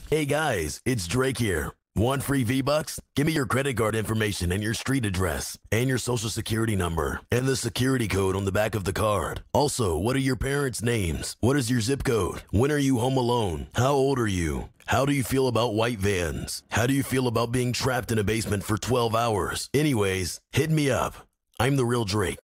Hey guys, it's Drake here. Want free V-Bucks? Give me your credit card information and your street address, and your social security number, and the security code on the back of the card. Also, what are your parents' names? What is your zip code? When are you home alone? How old are you? How do you feel about white vans? How do you feel about being trapped in a basement for 12 hours? Anyways, hit me up. I'm the real Drake.